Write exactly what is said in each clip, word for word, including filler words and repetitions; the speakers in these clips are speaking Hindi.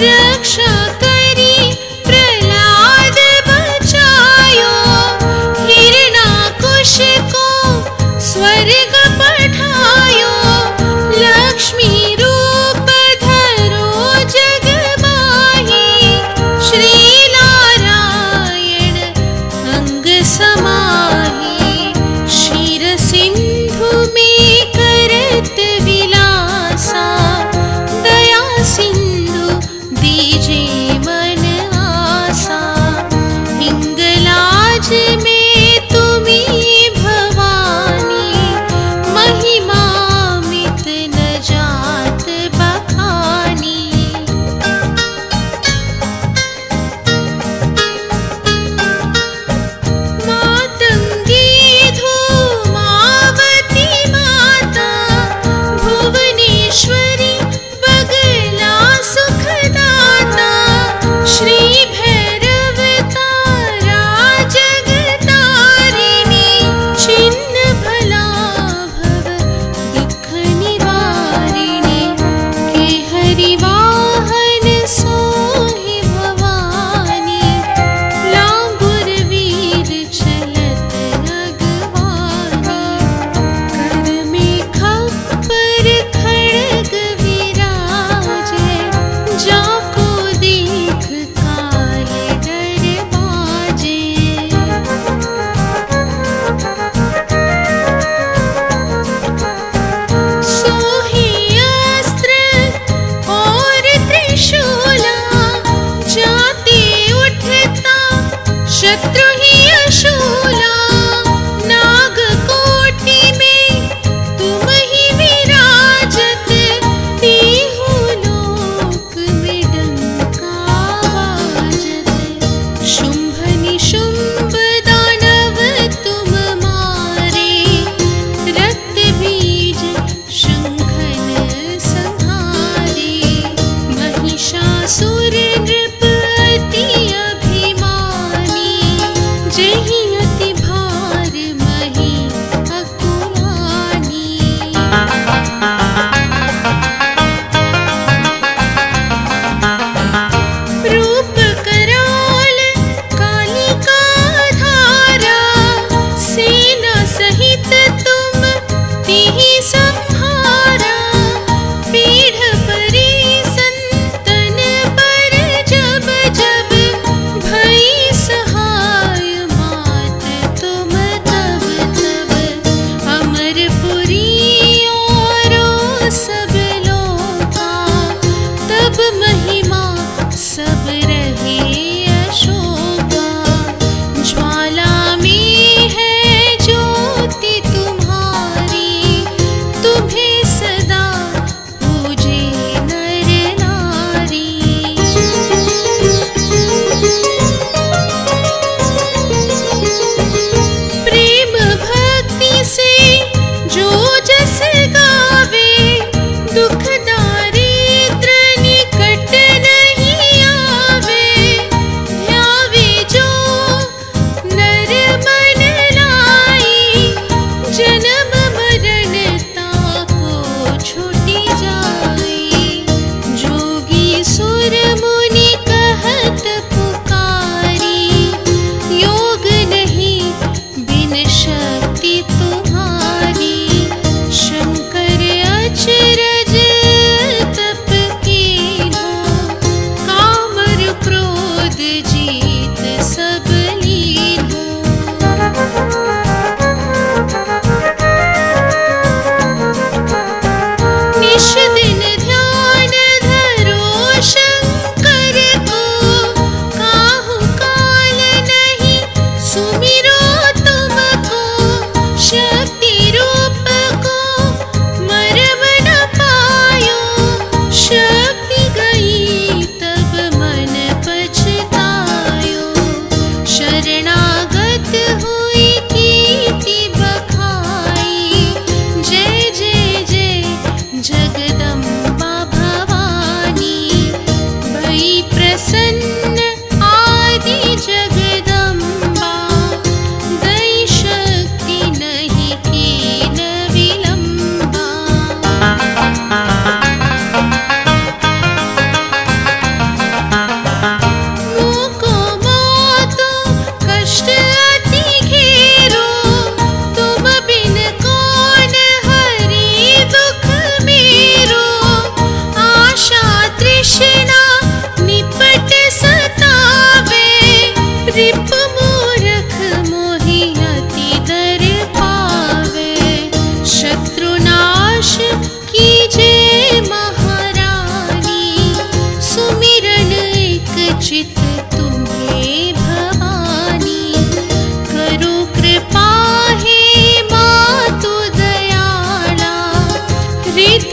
रक्षा करी प्रहलाद बचायो, हिरणाकुश को स्वर्ग पठायो, लक्ष्मी रूप धरो जग माही, श्री नारायण अंग समाही, क्षीर सिंधु में करत विलासा, दया सिंधु दीजे मन आसा, हिंगलाज में तुम्ही भवानी, महिमा मित न जात बखानी। मातंगी धूमावती माता, भुवनेश्वरी बगला सुखदाता, श्री भैरव तारा जगतारिणी, छिन्न भला भव दुख निवारिणी, के हरि वाहन सोहि भवानी, लांगुर वीर चलत अगवानी, कर में खप्पर खड्ग विराजे, जाको देख काल डर बाजे। सोहे अस्त्र और त्रिशूला, जाते उठता शत्रु ही अशूला, नाग कोटि में तुम ही विराजत, तीहु लोक में डंका बाजत, शुंभ निशुंभ दानव तुम मारे, रक्त बीज शंखन संहारे, महिषासुर नृप अति अभिमानी,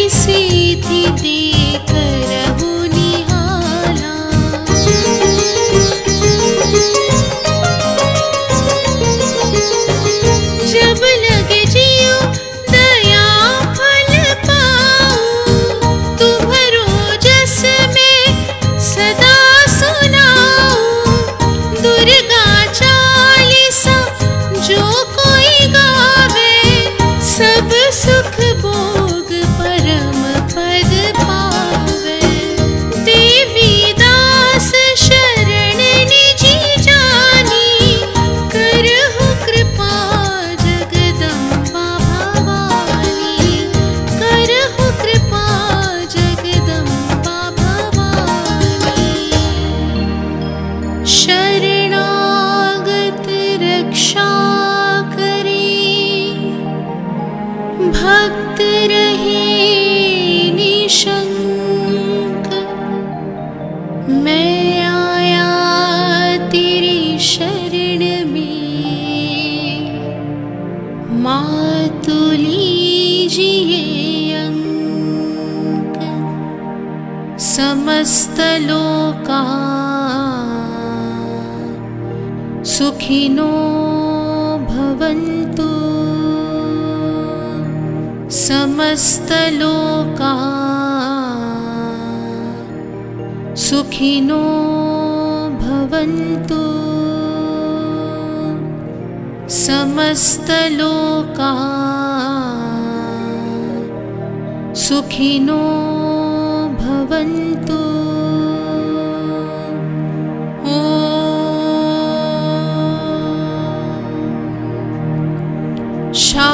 सीधी देकर हूँ निहाला। जब लगे जियो दया फल पाऊं, तुम्हारो जस में सदा सुनाऊं। दुर्गा चालीसा जो कोई गावे, सब सुख भोग परम पद पावे। देवी दास शरण निजी जानी, करहु कृपा जगदम्बा भवानी। करहु कृपा जगदम्बा भवानी। शरणागत रक्षा करी, भक्त रहे निशंक। मैं आया तेरी शरण में, मातु लीजिए अंक। समस्त लोका सुखिनो भवन्तु। समस्त लोका सुखिनो भवन्तु। समस्त लोका सुखिनो भवन्तु। ओम शांति।